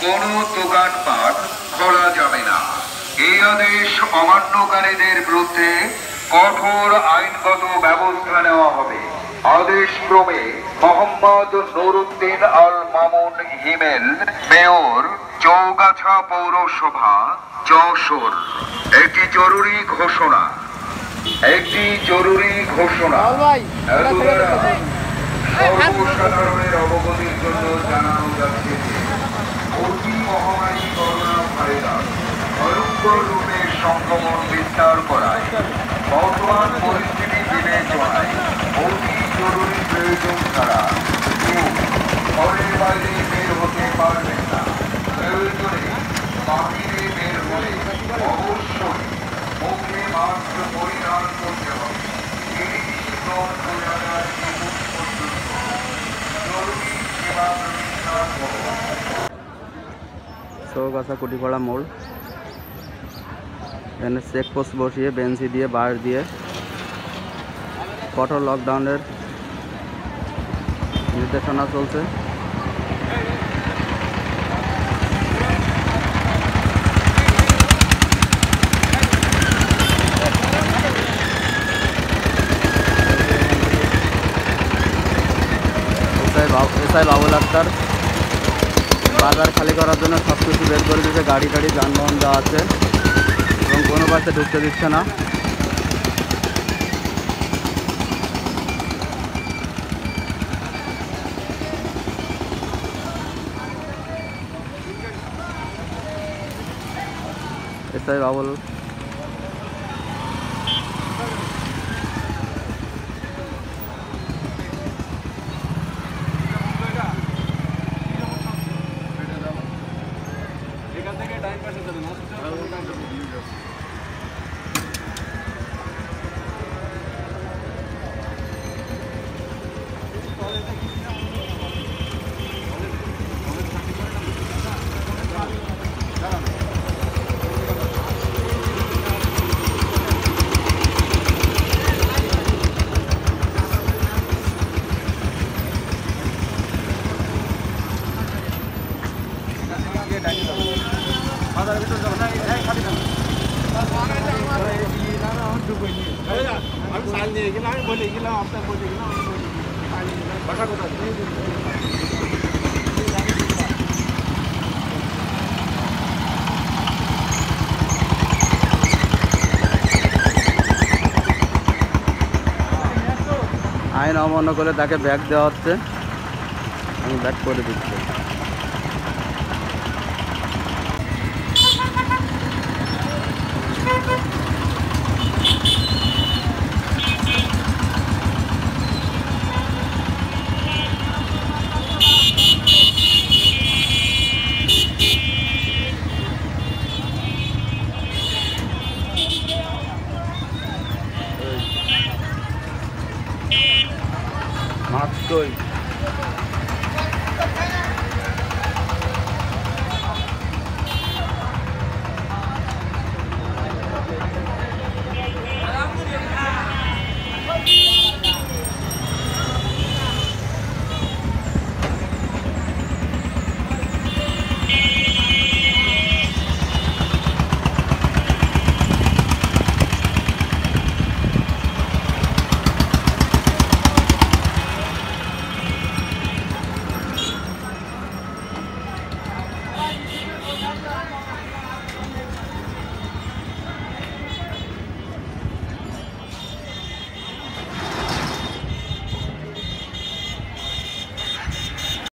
কোনো দোকানপাট খোলা যাবে না। এই আদেশ অমান্যকারীদের বিরুদ্ধে কঠোর আইনগত ব্যবস্থা নেওয়া হবে। আদেশ ক্রমে মোহাম্মদ নুরুদ্দিন আল মামুন হিমেল, মেয়র, চৌগাছা পৌরসভা, যশোর। একটি জরুরি ঘোষণা। সর্বসাধারণের অবগতির জন্য জানানো যাচ্ছে যে অতি মহামারী করোনা ভাইরাস ভয়ঙ্কর রূপে সংক্রমণ বিস্তার করায় বর্তমান পরিস্থিতি বিবেচনায় অতি জরুরি প্রয়োজন ছাড়া কেউ ঘরের বাইরে বের হতে পারবেন না। প্রয়োজনে বাহিরে বের হলে অবশ্যই মুখে মাস্ক পরিধান করতে হবে। চৌগাছা কুটিপাড়া মোড়, এখানে চেকপোস্ট বসিয়ে বেঞ্চি দিয়ে বাঁশ দিয়ে কঠোর লকডাউনের নির্দেশনা চলছে। এসআই বাবুল আক্তার বাজার খালি করার জন্য সব কিছু বের করে দিয়েছে, গাড়ি টাড়ি যানবাহন দেওয়া আছে এবং কোনো পাশে ঢুকতে দিচ্ছে না। এসআই বাবুল আইন অমান্য করে তাকে ব্যাগ দেওয়া হচ্ছে এবং ব্যাগ করে দিচ্ছে। মাস্ক